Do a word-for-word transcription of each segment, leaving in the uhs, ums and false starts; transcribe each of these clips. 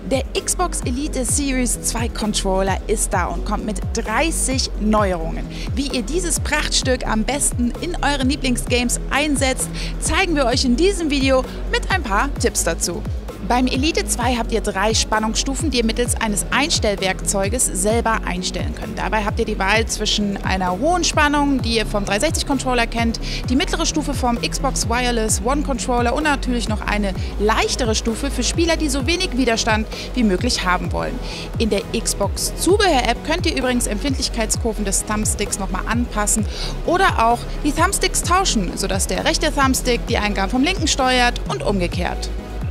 Der Xbox Elite Series zwei Controller ist da und kommt mit dreißig Neuerungen. Wie ihr dieses Prachtstück am besten in euren Lieblingsgames einsetzt, zeigen wir euch in diesem Video mit ein paar Tipps dazu. Beim Elite zwei habt ihr drei Spannungsstufen, die ihr mittels eines Einstellwerkzeuges selber einstellen könnt. Dabei habt ihr die Wahl zwischen einer hohen Spannung, die ihr vom dreihundertsechzig-Controller kennt, die mittlere Stufe vom Xbox Wireless One-Controller und natürlich noch eine leichtere Stufe für Spieler, die so wenig Widerstand wie möglich haben wollen. In der Xbox Zubehör-App könnt ihr übrigens Empfindlichkeitskurven des Thumbsticks nochmal anpassen oder auch die Thumbsticks tauschen, sodass der rechte Thumbstick die Eingaben vom linken steuert und umgekehrt.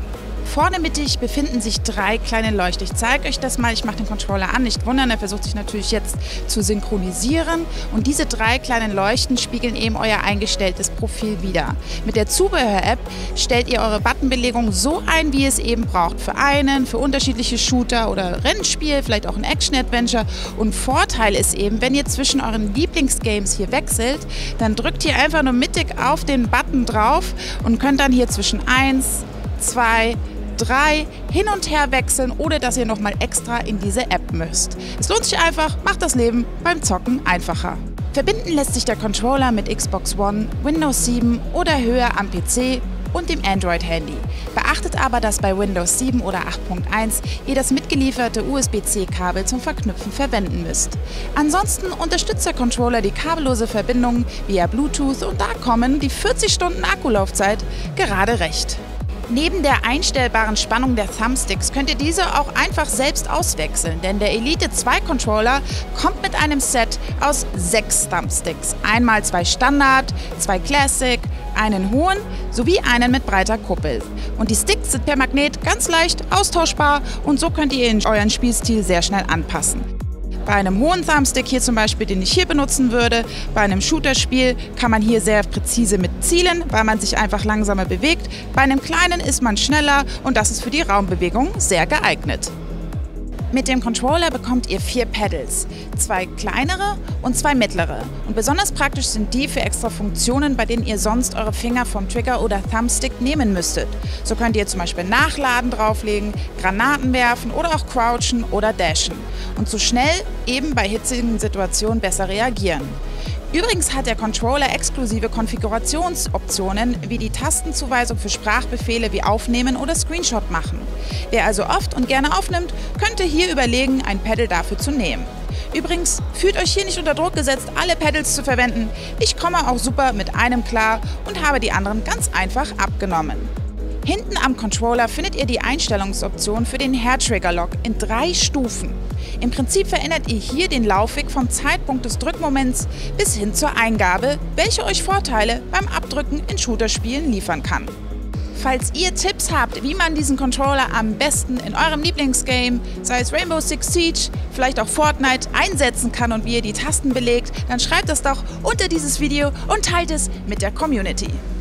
Vorne mittig befinden sich drei kleine Leuchten. Ich zeige euch das mal, ich mache den Controller an, nicht wundern, er versucht sich natürlich jetzt zu synchronisieren. Und diese drei kleinen Leuchten spiegeln eben euer eingestelltes Profil wider. Mit der Zubehör-App stellt ihr eure Buttonbelegung so ein, wie ihr es eben braucht. Für einen, für unterschiedliche Shooter oder Rennspiel, vielleicht auch ein Action-Adventure. Und Vorteil ist eben, wenn ihr zwischen euren Lieblingsgames hier wechselt, dann drückt ihr einfach nur mittig auf den Button drauf und könnt dann hier zwischen eins, zwei, drei hin und her wechseln, ohne dass ihr nochmal extra in diese App müsst. Es lohnt sich einfach, macht das Leben beim Zocken einfacher. Verbinden lässt sich der Controller mit Xbox One, Windows sieben oder höher am P C und dem Android-Handy. Beachtet aber, dass bei Windows sieben oder acht Punkt eins ihr das mitgelieferte U S B C Kabel zum Verknüpfen verwenden müsst. Ansonsten unterstützt der Controller die kabellose Verbindung via Bluetooth und da kommen die vierzig Stunden Akkulaufzeit gerade recht. Neben der einstellbaren Spannung der Thumbsticks könnt ihr diese auch einfach selbst auswechseln, denn der Elite zwei Controller kommt mit einem Set aus sechs Thumbsticks. Einmal zwei Standard, zwei Classic, einen hohen sowie einen mit breiter Kuppel. Und die Sticks sind per Magnet ganz leicht austauschbar und so könnt ihr ihn euren Spielstil sehr schnell anpassen. Bei einem hohen Thumbstick hier zum Beispiel, den ich hier benutzen würde, bei einem Shooter-Spiel kann man hier sehr präzise mit zielen, weil man sich einfach langsamer bewegt. Bei einem kleinen ist man schneller und das ist für die Raumbewegung sehr geeignet. Mit dem Controller bekommt ihr vier Pedals, zwei kleinere und zwei mittlere. Und besonders praktisch sind die für extra Funktionen, bei denen ihr sonst eure Finger vom Trigger oder Thumbstick nehmen müsstet. So könnt ihr zum Beispiel Nachladen drauflegen, Granaten werfen oder auch crouchen oder dashen. Und so schnell eben bei hitzigen Situationen besser reagieren. Übrigens hat der Controller exklusive Konfigurationsoptionen wie die Tastenzuweisung für Sprachbefehle wie Aufnehmen oder Screenshot machen. Wer also oft und gerne aufnimmt, könnte hier überlegen, ein Pedal dafür zu nehmen. Übrigens, fühlt euch hier nicht unter Druck gesetzt, alle Pedals zu verwenden. Ich komme auch super mit einem klar und habe die anderen ganz einfach abgenommen. Hinten am Controller findet ihr die Einstellungsoption für den Hair-Trigger-Lock in drei Stufen. Im Prinzip verändert ihr hier den Laufweg vom Zeitpunkt des Drückmoments bis hin zur Eingabe, welche euch Vorteile beim Abdrücken in Shooterspielen liefern kann. Falls ihr Tipps habt, wie man diesen Controller am besten in eurem Lieblingsgame, sei es Rainbow Six Siege, vielleicht auch Fortnite, einsetzen kann und wie ihr die Tasten belegt, dann schreibt das doch unter dieses Video und teilt es mit der Community.